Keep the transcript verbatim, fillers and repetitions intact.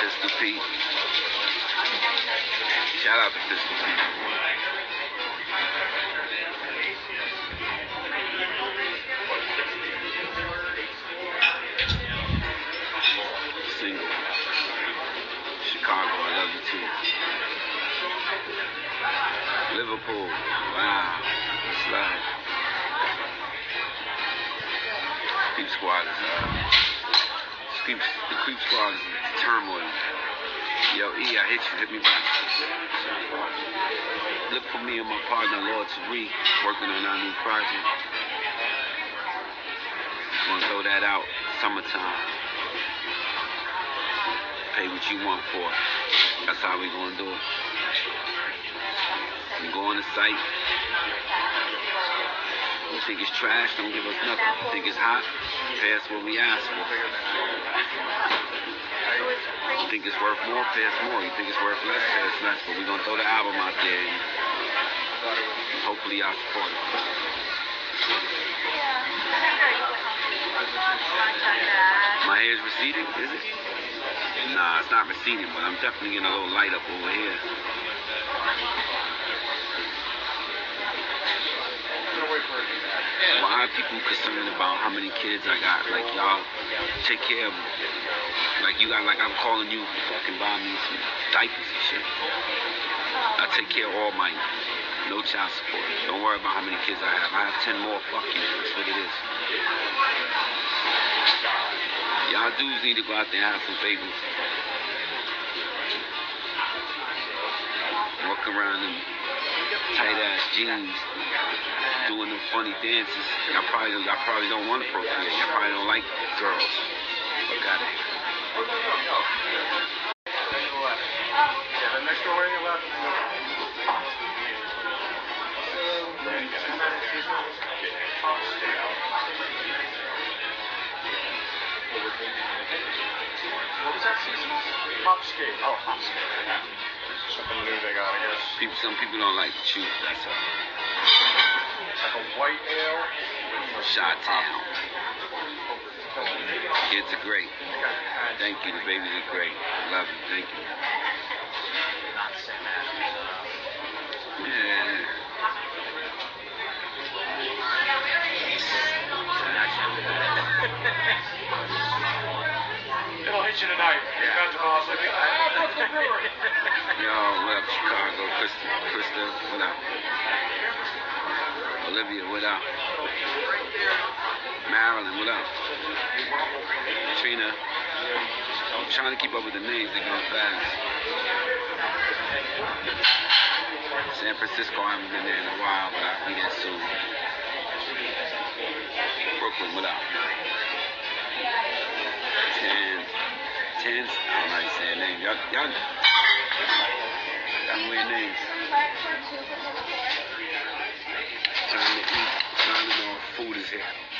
Pistol Pete. Shout out to Pistol Pete. Single. Chicago, I love you too. Liverpool, wow, slide. Creep Squad is, uh, creep, the Creep Squad is turmoil. Yo, E, I hit you, hit me back. Look for me and my partner, Lord Tariq, working on our new project. Gonna throw that out, summertime. Pay what you want for it. That's how we gonna do it. You go on the site. You think it's trash, don't give us nothing. You think it's hot, pay us what we ask for. You think it's worth more, pay us more. You think it's worth less, pay us less. But we're gonna throw the album out there and hopefully y'all support it. My hair's receding, is it? Nah, it's not receding, but I'm definitely getting a little light up over here. Why are people concerned about how many kids I got? Like, y'all take care of them. Like, you got, like, I'm calling you fucking buy me some diapers and shit. I take care of all mine. No child support. Don't worry about how many kids I have. I have ten more. Fuck you. That's what it is. Y'all dudes need to go out there and have some babies. Walk around in tight-ass jeans, doing them funny dances. Y'all probably, y'all probably don't want to procreate. Y'all probably don't like girls. Look at it. Yeah, the next door on your left. What was that season? Hopskate. Oh, Hopskate. Something new they got, I guess. People, some people don't like the truth, that's all. It's like a white ale. Chi-town. Kids are great. Thank you, the babies are great. Love you, thank you. Yeah. It'll hit you tonight. Yeah. Got the boss. Like, ah, what's the brewery? Yo, what up, Chicago? Krista, Krista, what up? Olivia, what up? Marilyn, what up? Trina, I'm trying to keep up with the names, they're going fast. San Francisco, I haven't been there in a while, but I'll be there soon. Brooklyn, what up? Ten, ten, I don't know how you say their name. Y'all, y'all, y'all weird names. Time to eat, time to know food is here.